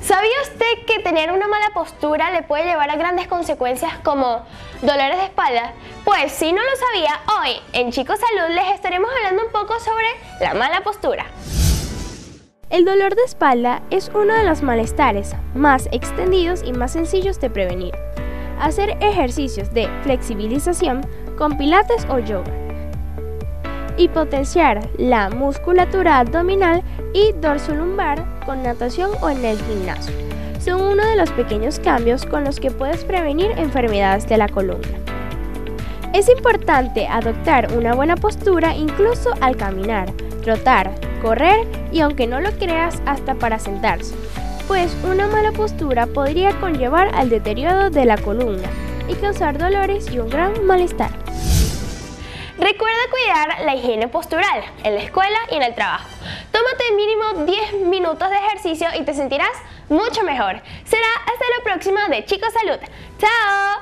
¿Sabía usted que tener una mala postura le puede llevar a grandes consecuencias como dolores de espalda? Pues si no lo sabía, hoy en Chicos Salud les estaremos hablando un poco sobre la mala postura. El dolor de espalda es uno de los malestares más extendidos y más sencillos de prevenir. Hacer ejercicios de flexibilización con pilates o yoga y potenciar la musculatura abdominal y dorsolumbar con natación o en el gimnasio son uno de los pequeños cambios con los que puedes prevenir enfermedades de la columna. Es importante adoptar una buena postura incluso al caminar, trotar, correr y, aunque no lo creas, hasta para sentarse, pues una mala postura podría conllevar al deterioro de la columna y causar dolores y un gran malestar. Recuerda cuidar la higiene postural en la escuela y en el trabajo. Tómate mínimo 10 minutos de ejercicio y te sentirás mucho mejor. Será hasta la próxima de Chicos Salud. ¡Chao!